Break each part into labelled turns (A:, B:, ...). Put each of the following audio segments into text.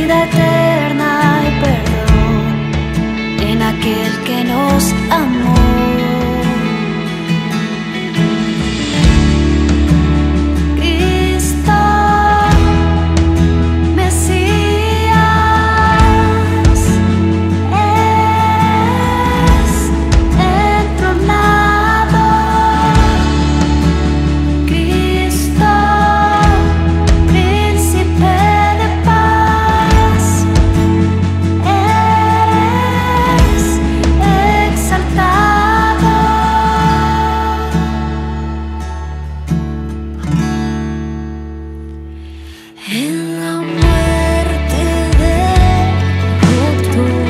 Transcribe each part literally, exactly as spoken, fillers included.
A: vida eterna y perdón en aquel que nos amó. En la muerte del doctor,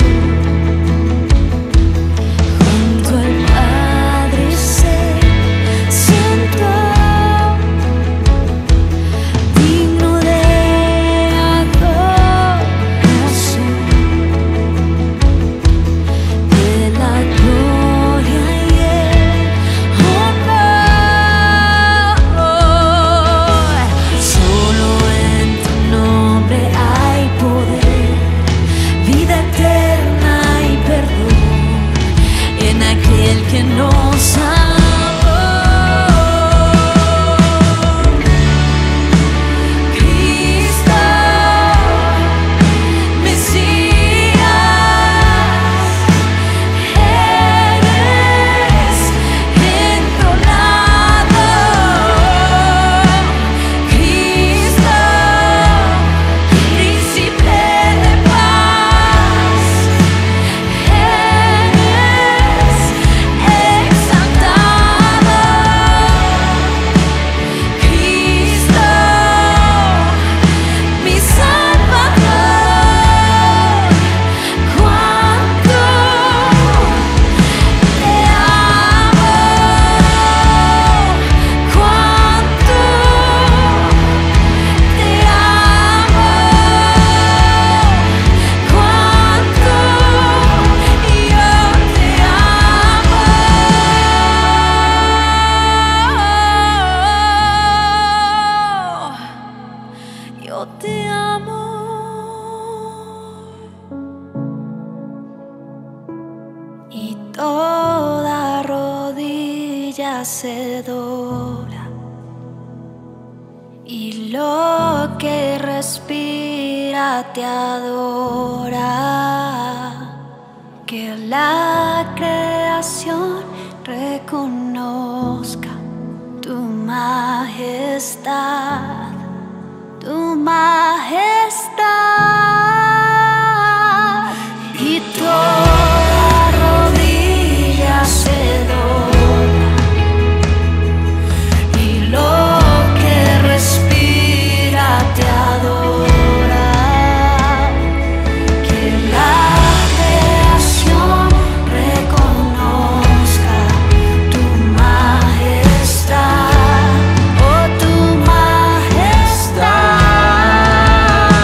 A: junto al Padre se sentó, digno de adoración, de la gloria y el honor. Solo en tu nombre hay poder, vida eterna y perdón en aquel que nos amó. Cristo, Mesías, eres enthronado. Cristo, Príncipe de paz, eres exaltado. Cristo, mi Salvador, cuánto te amo, cuánto te amo, cuánto yo te amo, yo te amo. Y toda rodilla se dobla, y lo que respira te adora. Que la creación reconozca tu majestad, tu majestad. Y toda rodilla se dobla, y lo que respira te adora. Que la creación reconozca tu majestad, oh tu majestad.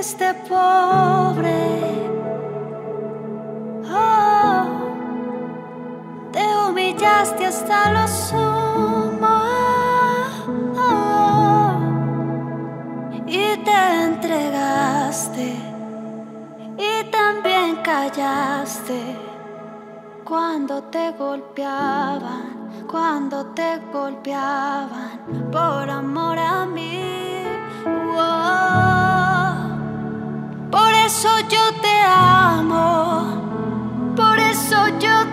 A: hiciste pobre. Oh, te humillaste hasta lo sumo. Oh, y te entregaste y también callaste cuando te golpeaban, cuando te golpeaban por amor a mí. Oh, por eso yo te amo, por eso yo